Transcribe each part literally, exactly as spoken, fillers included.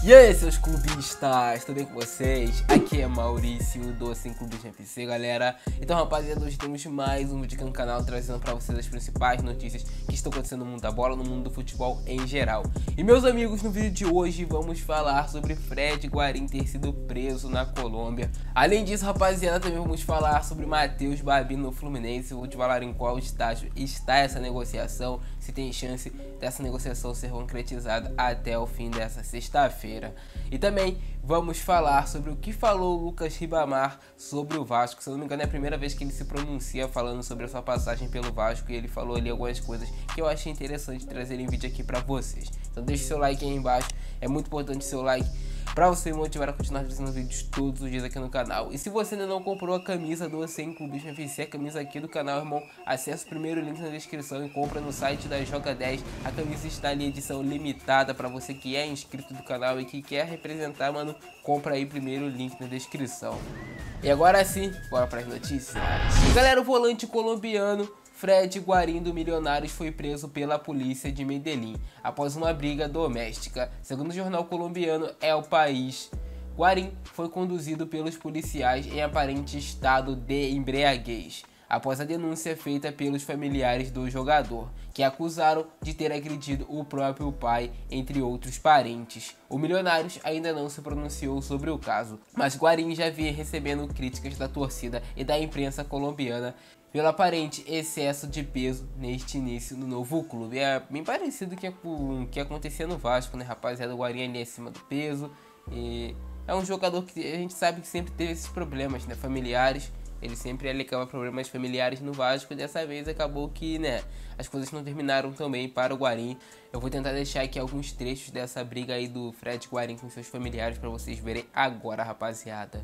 E aí, seus clubistas, tudo bem com vocês? Aqui é Maurício do Sem Clubes F C, galera. Então, rapaziada, hoje temos mais um vídeo aqui no canal trazendo pra vocês as principais notícias que estão acontecendo no mundo da bola, no mundo do futebol em geral. E, meus amigos, no vídeo de hoje vamos falar sobre Fred Guarín ter sido preso na Colômbia. Além disso, rapaziada, também vamos falar sobre Matheus Babi no Fluminense. Vou te falar em qual estágio está essa negociação, se tem chance dessa negociação ser concretizada até o fim dessa sexta-feira. E também vamos falar sobre o que falou o Lucas Ribamar sobre o Vasco. Se eu não me engano, é a primeira vez que ele se pronuncia falando sobre a sua passagem pelo Vasco, e ele falou ali algumas coisas que eu achei interessante trazer em vídeo aqui pra vocês. Então deixe seu like aí embaixo, é muito importante seu like pra você me motivar a continuar fazendo vídeos todos os dias aqui no canal. E se você ainda não comprou a camisa do Sem Clubes F C, a camisa aqui do canal, irmão, acesse o primeiro link na descrição e compra no site da Joga dez. A camisa está em edição limitada para você que é inscrito do canal e que quer representar, mano, compra aí primeiro o link na descrição. E agora sim, bora para as notícias. Galera, o volante colombiano Fred Guarín do Milionários foi preso pela polícia de Medellín após uma briga doméstica. Segundo o jornal colombiano El País, Guarín foi conduzido pelos policiais em aparente estado de embriaguez após a denúncia feita pelos familiares do jogador, que acusaram de ter agredido o próprio pai, entre outros parentes. O Milionários ainda não se pronunciou sobre o caso, mas Guarín já vinha recebendo críticas da torcida e da imprensa colombiana pelo aparente excesso de peso neste início no novo clube. É bem parecido com o que acontecia no Vasco, né, rapaziada? O Guarín ali acima do peso, e é um jogador que a gente sabe que sempre teve esses problemas, né, familiares. Ele sempre alegava problemas familiares no Vasco, e dessa vez acabou que, né, as coisas não terminaram tão bem para o Guarín. Eu vou tentar deixar aqui alguns trechos dessa briga aí do Fred Guarín com seus familiares para vocês verem agora, rapaziada.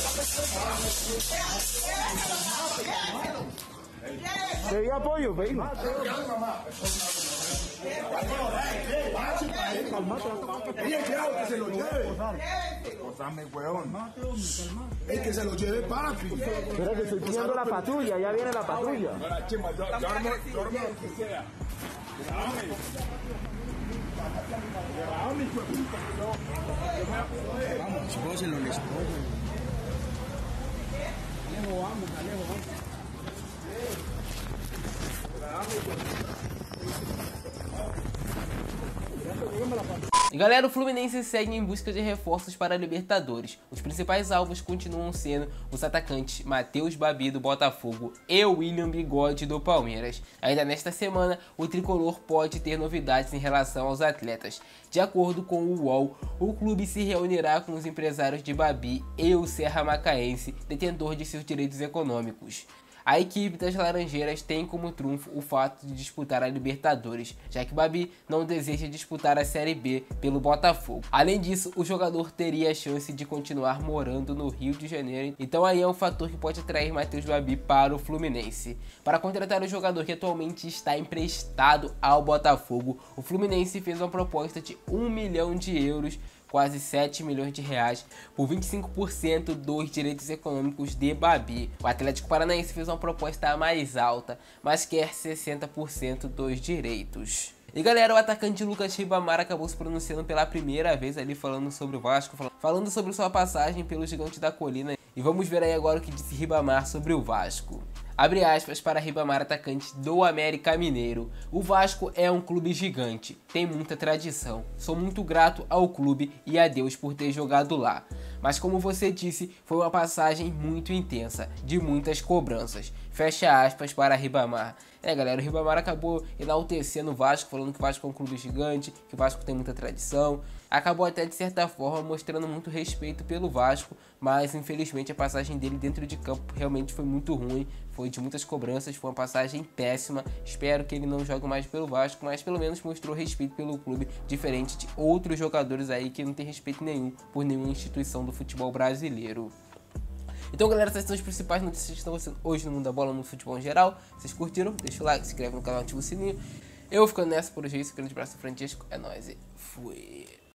Quería apoyo, vení. Que se lo lleve. Posame, weón. Es que se lo lleve, papi. Espera que estoy pidiendo la patrulla, ya viene la patrulla. Vamos, vos se lo les Alejo, vamos, Alejo, vamos. E galera, o Fluminense segue em busca de reforços para a Libertadores. Os principais alvos continuam sendo os atacantes Matheus Babi do Botafogo e William Bigode do Palmeiras. Ainda nesta semana, o tricolor pode ter novidades em relação aos atletas. De acordo com o U O L, o clube se reunirá com os empresários de Babi e o Serra Macaense, detentor de seus direitos econômicos. A equipe das Laranjeiras tem como trunfo o fato de disputar a Libertadores, já que Babi não deseja disputar a Série B pelo Botafogo. Além disso, o jogador teria a chance de continuar morando no Rio de Janeiro, então aí é um fator que pode atrair Matheus Babi para o Fluminense. Para contratar o jogador que atualmente está emprestado ao Botafogo, o Fluminense fez uma proposta de um milhão de euros, quase sete milhões de reais, por vinte e cinco por cento dos direitos econômicos de Babi. O Atlético Paranaense fez uma proposta mais alta, mas quer sessenta por cento dos direitos. E galera, o atacante Lucas Ribamar acabou se pronunciando pela primeira vez ali falando sobre o Vasco, falando sobre sua passagem pelo Gigante da Colina. E vamos ver aí agora o que disse Ribamar sobre o Vasco. Abre aspas para Ribamar, atacante do América Mineiro. O Vasco é um clube gigante, tem muita tradição. Sou muito grato ao clube e a Deus por ter jogado lá. Mas como você disse, foi uma passagem muito intensa, de muitas cobranças. Fecha aspas para Ribamar. É galera, o Ribamar acabou enaltecendo o Vasco, falando que o Vasco é um clube gigante, que o Vasco tem muita tradição. Acabou até de certa forma mostrando muito respeito pelo Vasco, mas infelizmente a passagem dele dentro de campo realmente foi muito ruim. Foi de muitas cobranças, foi uma passagem péssima. Espero que ele não jogue mais pelo Vasco, mas pelo menos mostrou respeito pelo clube, diferente de outros jogadores aí que não tem respeito nenhum por nenhuma instituição do futebol brasileiro. Então galera, essas são as principais notícias que estão acontecendo hoje no mundo da bola, no futebol em geral. Vocês curtiram? Deixa o like, se inscreve no canal, ativa o sininho. Eu ficando nessa por hoje, é isso. Grande abraço, Francisco. É nóis e fui.